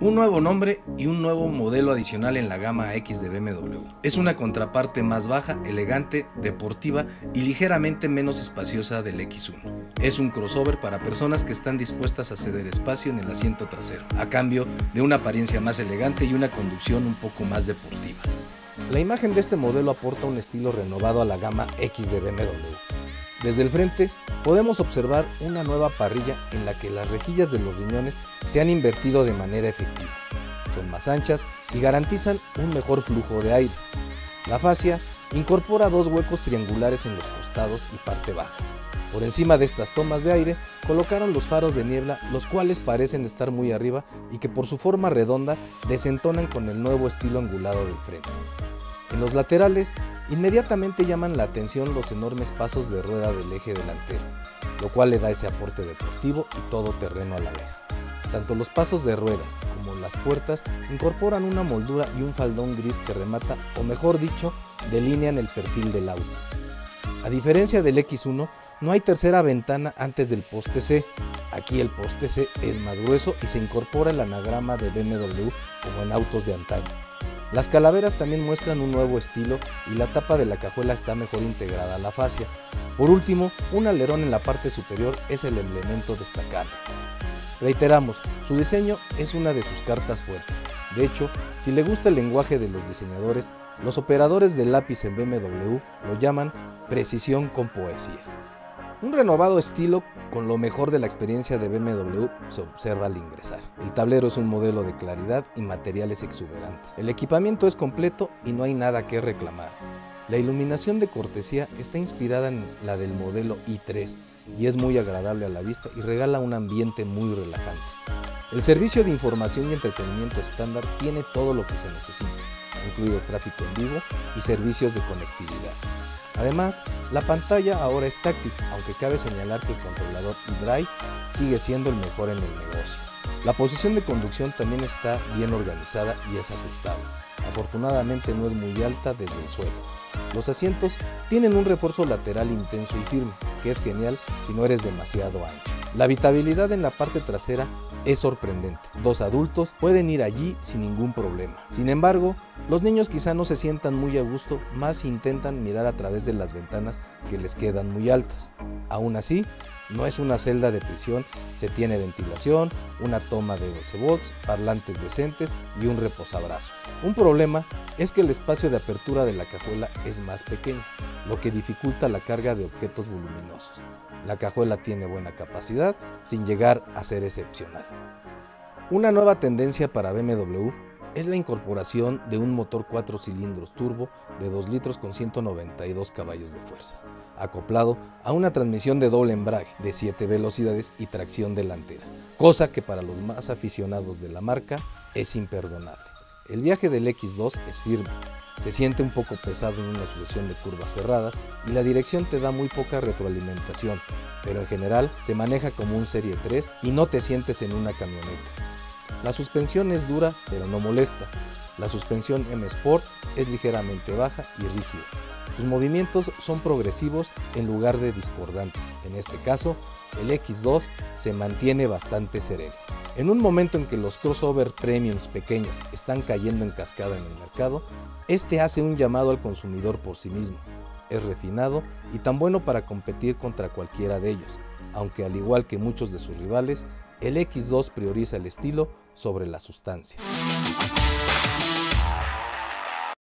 Un nuevo nombre y un nuevo modelo adicional en la gama X de BMW. Es una contraparte más baja, elegante, deportiva y ligeramente menos espaciosa del X1. Es un crossover para personas que están dispuestas a ceder espacio en el asiento trasero, a cambio de una apariencia más elegante y una conducción un poco más deportiva. La imagen de este modelo aporta un estilo renovado a la gama X de BMW. Desde el frente podemos observar una nueva parrilla en la que las rejillas de los riñones se han invertido de manera efectiva. Son más anchas y garantizan un mejor flujo de aire. La fascia incorpora dos huecos triangulares en los costados y parte baja. Por encima de estas tomas de aire colocaron los faros de niebla, los cuales parecen estar muy arriba y que por su forma redonda desentonan con el nuevo estilo angulado del frente. En los laterales, inmediatamente llaman la atención los enormes pasos de rueda del eje delantero, lo cual le da ese aporte deportivo y todoterreno a la vez. Tanto los pasos de rueda como las puertas incorporan una moldura y un faldón gris que remata, o mejor dicho, delinean el perfil del auto. A diferencia del X1, no hay tercera ventana antes del poste C. Aquí el poste C es más grueso y se incorpora el anagrama de BMW como en autos de antaño. Las calaveras también muestran un nuevo estilo y la tapa de la cajuela está mejor integrada a la fascia. Por último, un alerón en la parte superior es el elemento destacable. Reiteramos, su diseño es una de sus cartas fuertes. De hecho, si le gusta el lenguaje de los diseñadores, los operadores de lápiz en BMW lo llaman precisión con poesía. Un renovado estilo con lo mejor de la experiencia de BMW se observa al ingresar. El tablero es un modelo de claridad y materiales exuberantes. El equipamiento es completo y no hay nada que reclamar. La iluminación de cortesía está inspirada en la del modelo i3 y es muy agradable a la vista y regala un ambiente muy relajante. El servicio de información y entretenimiento estándar tiene todo lo que se necesita, incluido tráfico en vivo y servicios de conectividad. Además, la pantalla ahora es táctil, aunque cabe señalar que el controlador eDrive sigue siendo el mejor en el negocio. La posición de conducción también está bien organizada y es ajustable. Afortunadamente no es muy alta desde el suelo. Los asientos tienen un refuerzo lateral intenso y firme, que es genial si no eres demasiado ancho. La habitabilidad en la parte trasera es sorprendente. Dos adultos pueden ir allí sin ningún problema. Sin embargo, los niños quizá no se sientan muy a gusto, más si intentan mirar a través de las ventanas que les quedan muy altas. Aún así, no es una celda de prisión, se tiene ventilación, una toma de 12 volts, parlantes decentes y un reposabrazos. Un problema es que el espacio de apertura de la cajuela es más pequeño, lo que dificulta la carga de objetos voluminosos. La cajuela tiene buena capacidad, sin llegar a ser excepcional. Una nueva tendencia para BMW es la incorporación de un motor 4 cilindros turbo de 2 litros con 192 caballos de fuerza, acoplado a una transmisión de doble embrague de 7 velocidades y tracción delantera, cosa que para los más aficionados de la marca es imperdonable. El viaje del X2 es firme, se siente un poco pesado en una sucesión de curvas cerradas y la dirección te da muy poca retroalimentación, pero en general se maneja como un Serie 3 y no te sientes en una camioneta. La suspensión es dura pero no molesta. La suspensión M Sport es ligeramente baja y rígida. Sus movimientos son progresivos en lugar de discordantes. En este caso, el X2 se mantiene bastante sereno. En un momento en que los crossover premiums pequeños están cayendo en cascada en el mercado, este hace un llamado al consumidor por sí mismo. Es refinado y tan bueno para competir contra cualquiera de ellos, aunque al igual que muchos de sus rivales, el X2 prioriza el estilo sobre la sustancia.